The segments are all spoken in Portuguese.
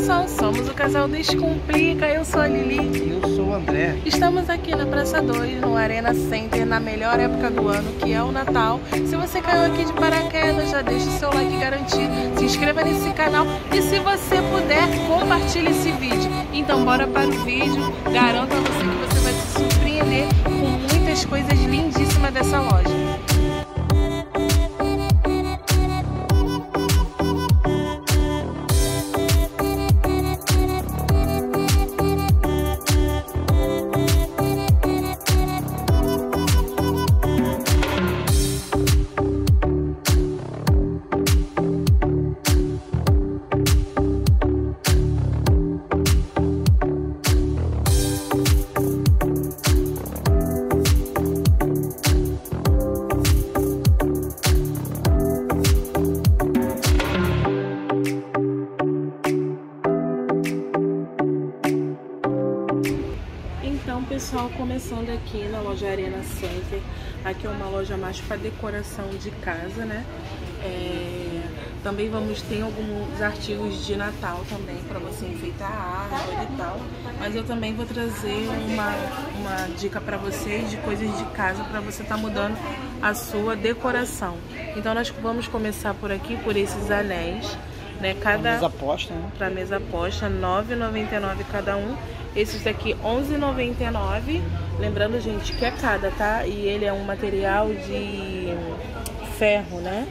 pessoal, somos o casal Descomplica, eu sou a Lili. E eu sou o André. Estamos aqui na Praça 2, no Arena Center, na melhor época do ano, que é o Natal. Se você caiu aqui de paraquedas, já deixa o seu like garantido, se inscreva nesse canal e se você puder, compartilhe esse vídeo. Então bora para o vídeo, garanto a você que você vai se surpreender com muitas coisas lindíssimas dessa loja. Então, pessoal, começando aqui na loja Arena Center. Aqui é uma loja mais para decoração de casa, né? Também vamos ter alguns artigos de Natal também para você enfeitar a árvore e tal. Mas eu também vou trazer uma dica para vocês de coisas de casa para você estar mudando a sua decoração. Então nós vamos começar por aqui, por esses anéis, né? Mesa posta, né? Para mesa posta, R$ 9,99 cada um. Esses daqui, R$ 11,99. Lembrando, gente, que é cada, tá? E ele é um material de ferro, né?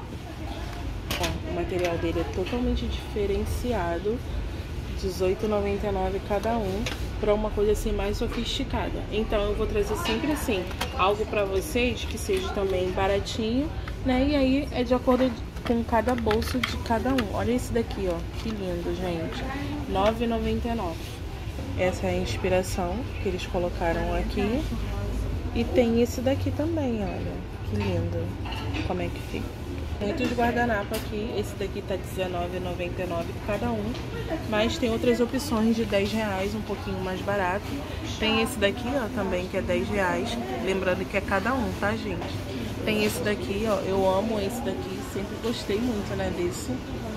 Ó, o material dele é totalmente diferenciado. R$ 18,99 cada um. Para uma coisa assim mais sofisticada. Então eu vou trazer sempre assim, algo para vocês que seja também baratinho, né? E aí é de acordo com cada bolso de cada um. Olha esse daqui, ó. Que lindo, gente. R$ 9,99. Essa é a inspiração que eles colocaram aqui. E tem esse daqui também, olha. Que lindo. Como é que fica. Muitos guardanapos aqui. Esse daqui tá R$19,99 cada um. Mas tem outras opções de R$10, um pouquinho mais barato. Tem esse daqui, ó, também, que é R$10. Lembrando que é cada um, tá, gente? Tem esse daqui, ó. Eu amo esse daqui. Sempre gostei muito, né, desse.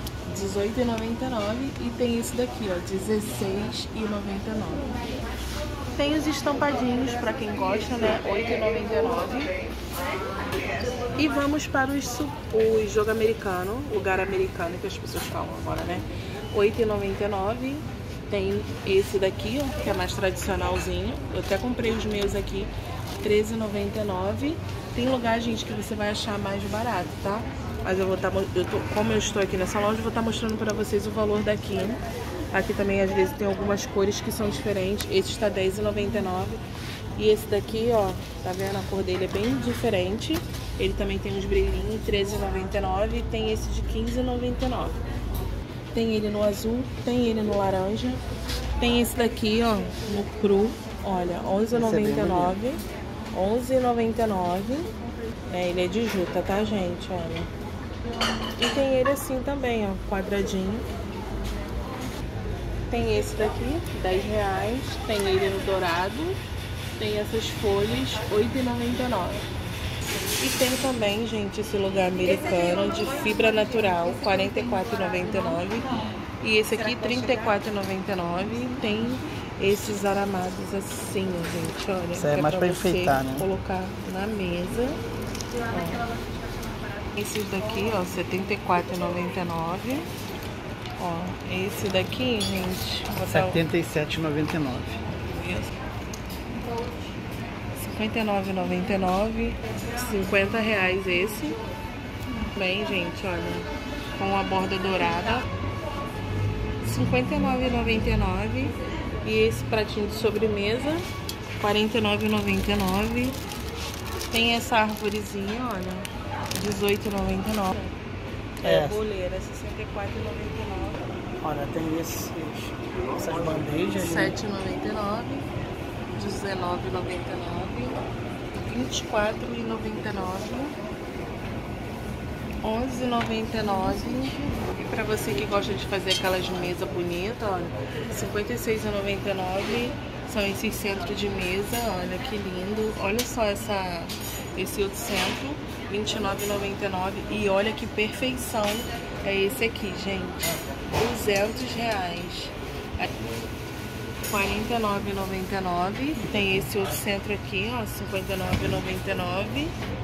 R$18,99 e tem esse daqui, ó, R$16,99. Tem os estampadinhos para quem gosta, né, R$8,99. E vamos para o jogo americano, lugar americano que as pessoas falam agora, né? R$8,99. Tem esse daqui, ó, que é mais tradicionalzinho. Eu até comprei os meus aqui, R$13,99. Tem lugar, gente, que você vai achar mais barato, tá? Mas eu vou estar, como eu estou aqui nessa loja, eu vou estar mostrando para vocês o valor daqui. Aqui também às vezes tem algumas cores que são diferentes. Esse está R$10,99. E esse daqui, ó, tá vendo? A cor dele é bem diferente. Ele também tem uns brilhinhos, R$13,99. E tem esse de R$15,99. Tem ele no azul, tem ele no laranja. Tem esse daqui, ó, no cru. Olha, R$11,99. R$11,99. Ele é de juta, tá, gente? Olha. E tem ele assim também, ó, quadradinho. Tem esse daqui, R$10. Tem ele no dourado. Tem essas folhas, R$8,99. E tem também, gente, esse lugar americano de fibra natural, R$44,99. E esse aqui, R$34,99. Tem esses aramados assim, gente, olha. Isso é mais pra enfeitar, né? Colocar na mesa. Ó. Esses daqui, ó, R$74,99. Ó, esse daqui, gente, R$77,99. R$59,99. R$50 esse. Bem, gente, olha, com a borda dourada. R$59,99. E esse pratinho de sobremesa, R$49,99. Tem essa árvorezinha, olha. R$18,99. Boleira, R$64,99. Olha, tem essas bandejas. R$7,99. R$19,99. R$24,99. R$11,99. E pra você que gosta de fazer aquelas mesas bonitas, olha, R$56,99. São esses centros de mesa, olha que lindo. Olha só esse outro centro, 29,99. E olha que perfeição é esse aqui, gente. R$200. 49,99. Tem esse outro centro aqui, ó, 59,99.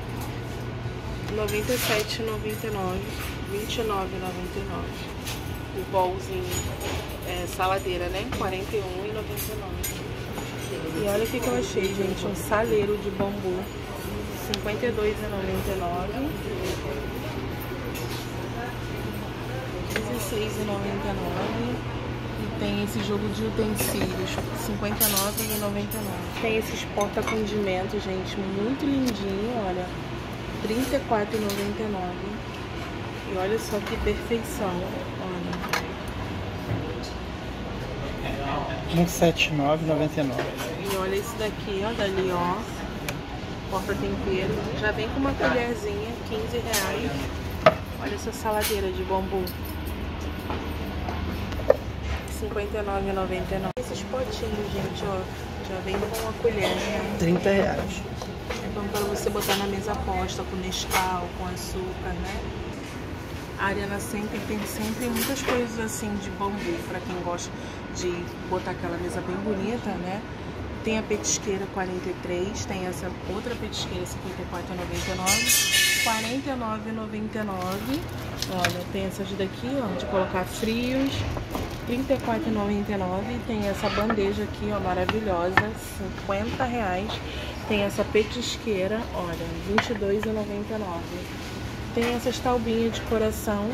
97,99. 29,99. O bolzinho, saladeira, né? 41,99. E olha o que eu achei, gente, um saleiro de bambu, 52,99. 16,99. E tem esse jogo de utensílios, 59,99. Tem esses porta-condimentos, gente, muito lindinho, olha, 34,99. E olha só que perfeição, olha. 179,99. E olha esse daqui, ó, dali, ó. Porta-tempero. Já vem com uma colherzinha, R$15. Olha essa saladeira de bambu. 59,99. Esses potinhos, gente, ó. Já vem com uma colher, né? R$30. Então, para você botar na mesa posta, com Nescau, com açúcar, né? A Ariana sempre tem muitas coisas assim de bambu, para quem gosta de botar aquela mesa bem bonita, né? Tem a petisqueira 43, tem essa outra petisqueira 54,99, 49,99. Olha, tem essas daqui, ó, de colocar frios, 34,99. Tem essa bandeja aqui, ó, maravilhosa, R$50. Tem essa petisqueira, olha, R$22,99. Tem essas taubinhas de coração,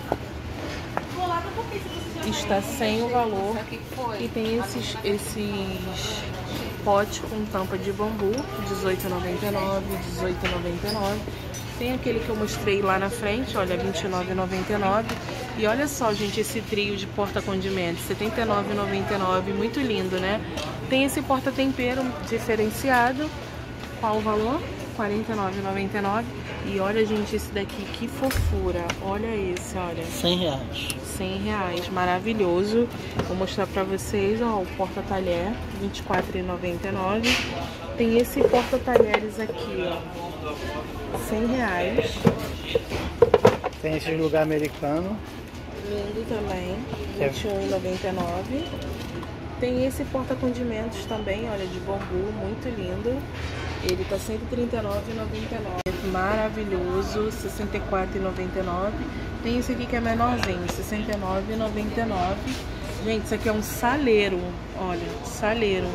está sem o valor. E tem esses potes com tampa de bambu, R$18,99, R$18,99. Tem aquele que eu mostrei lá na frente, olha, R$29,99. E olha só, gente, esse trio de porta-condimentos, R$79,99, muito lindo, né? Tem esse porta-tempero diferenciado, qual o valor? R$49,99. E olha, gente, esse daqui, que fofura. Olha esse, olha. R$100. R$100, maravilhoso. Vou mostrar pra vocês, ó, o porta-talher, R$24,99. Tem esse porta-talheres aqui, ó, R$100. Tem esse lugar americano. Lindo também, R$21,99. Tem esse porta-condimentos também, olha, de bambu, muito lindo. Ele tá R$139,99. Maravilhoso, R$64,99. Tem esse aqui que é menorzinho, R$69,99. Gente, isso aqui é um saleiro, olha, saleiro,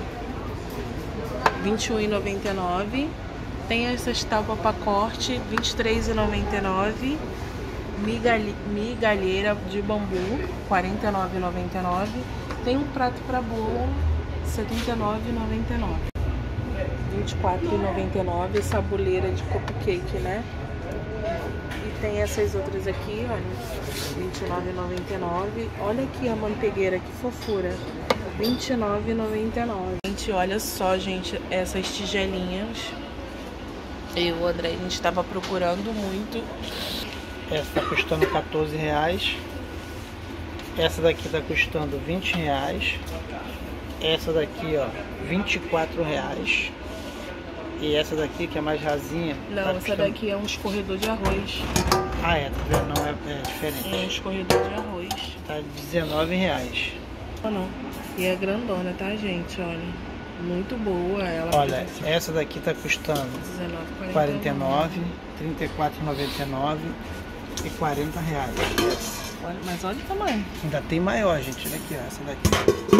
R$21,99. Tem essas tábuas para corte, R$23,99. Migalheira de bambu, R$49,99. Tem um prato para bolo, R$79,99. R$24,99, essa boleira de cupcake, né? E tem essas outras aqui, olha, R$29,99. Olha aqui a manteigueira, que fofura, R$29,99. Gente, olha só, gente, essas tigelinhas. Eu e o André, a gente estava procurando muito. Essa tá custando R$14. Essa daqui tá custando R$20. Essa daqui, ó, R$24. E essa daqui, que é mais rasinha... Não, tá essa custando... daqui é um escorredor de arroz. Ah, é, tá vendo? Não, é diferente. É um escorredor de arroz. Tá R$19. Não. E é grandona, tá, gente? Olha, muito boa ela. Olha, essa daqui tá custando R$49, R$34,99 e R$40. Olha, mas olha o tamanho. Ainda tem maior, gente. Olha aqui, ó, essa daqui.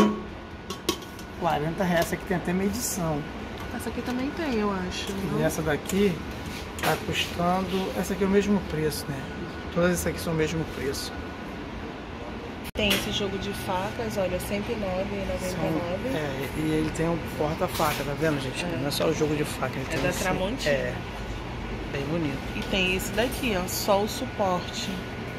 R$40. Essa aqui tem até medição. Essa aqui também tem, eu acho. E essa daqui tá custando... Essa aqui é o mesmo preço, né? Todas essas aqui são o mesmo preço. Tem esse jogo de facas, olha, R$109,99. E ele tem um porta-faca, tá vendo, gente? Não é só o jogo de faca. Ele tem da Tramontina. É, bem bonito. E tem esse daqui, ó, só o suporte,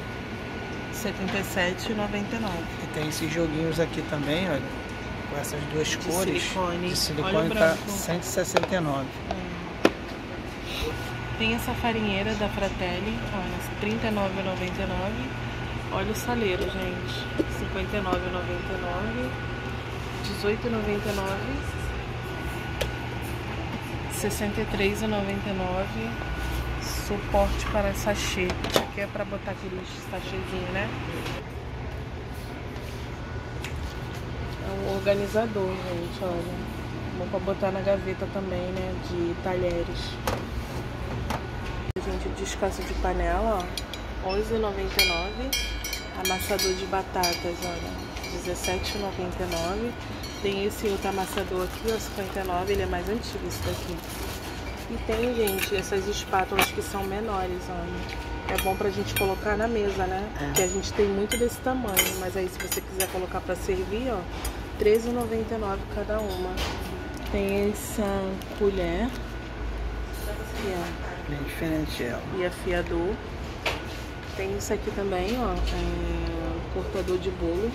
R$77,99. E tem esses joguinhos aqui também, olha, com essas duas cores. Silicone. De silicone tá R$169. Tem essa farinheira da Fratelli, olha, R$39,99. Olha o saleiro, gente, R$59,99. R$18,99. R$63,99. suporte para sachê. Isso aqui é para botar aqueles sachêzinhos, né? É um organizador, gente, olha. Bom pra botar na gaveta também, né? De talheres. Gente, descanso de panela, ó, R$11,99. Amassador de batatas, olha, R$17,99. Tem esse outro amassador aqui, ó, R$59. Ele é mais antigo esse daqui. E tem, gente, essas espátulas que são menores, olha. É bom pra gente colocar na mesa, né? Porque a gente tem muito desse tamanho. Mas aí, se você quiser colocar pra servir, ó, R$13,99 cada uma. Tem essa colher. Aqui, ó. Bem diferente ela. E afiador. Tem isso aqui também, ó. Cortador de bolo.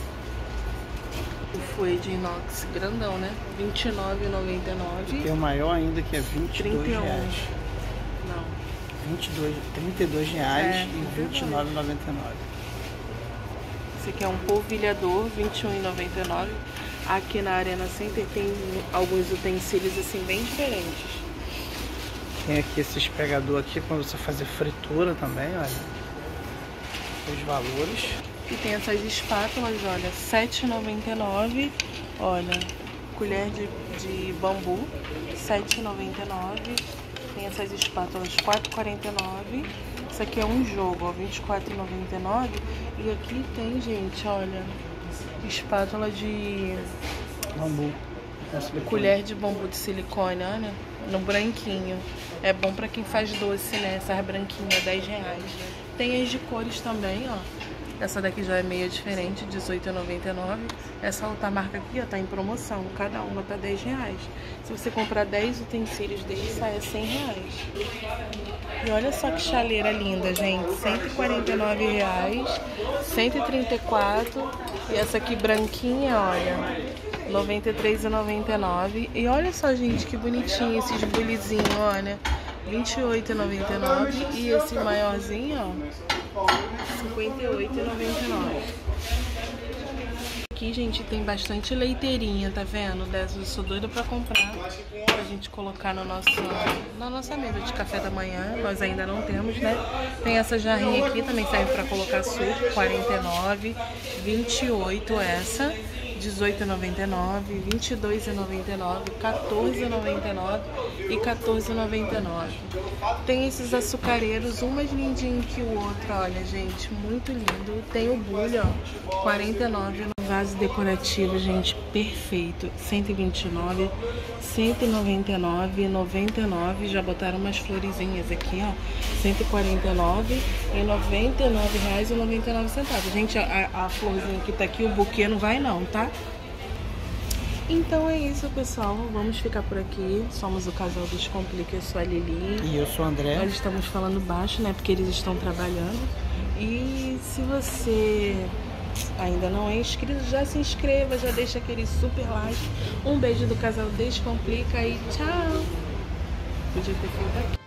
O fouet de inox grandão, né? R$29,99. Tem o maior ainda que é R$22. Não. R$32 e R$29,99. Esse aqui é um polvilhador, R$21,99. Aqui na Arena Center tem alguns utensílios assim bem diferentes. Tem aqui esses pegador aqui para você fazer fritura também, olha. Os valores. E tem essas espátulas, olha, R$7,99. Olha, colher de bambu, R$7,99. Tem essas espátulas, R$4,49. Isso aqui é um jogo, ó, R$24,99. E aqui tem, gente, olha, espátula de bambu. Colher de bambu de silicone, olha, no branquinho. É bom pra quem faz doce, né? Essas branquinhas, R$10. Tem as de cores também, ó. Essa daqui já é meio diferente, R$18,99. Essa outra marca aqui, ó, tá em promoção. Cada uma tá R$10. Se você comprar 10 utensílios dele, sai a R$100. E olha só que chaleira linda, gente. R$149, 134. E essa aqui branquinha, olha, R$93,99. E olha só, gente, que bonitinho esses bulizinhos, olha, R$28,99. E esse maiorzinho, ó, R$58,99. Aqui, gente, tem bastante leiteirinha, tá vendo? Dessas eu sou doida pra comprar, pra gente colocar no na nossa mesa de café da manhã. Nós ainda não temos, né? Tem essa jarrinha aqui, também serve pra colocar suco, R$49, R$28 essa. R$18,99, R$22,99, R$14,99 e R$14,99. Tem esses açucareiros, um mais lindinho que o outro, olha, gente, muito lindo. Tem o bulho, ó, R$49. Vaso decorativo, gente, perfeito, R$129, R$199, R$99. Já botaram umas florezinhas aqui, ó, R$149 e R$99,99. Gente, a florzinha que tá aqui, o buquê não vai não, tá? Então é isso, pessoal. Vamos ficar por aqui. Somos o casal Descomplica. Eu sou a Lili. E eu sou o André. Nós estamos falando baixo, né? Porque eles estão trabalhando. E se você ainda não é inscrito, já se inscreva, já deixa aquele super like. Um beijo do casal Descomplica e tchau! Podia ter feito aqui.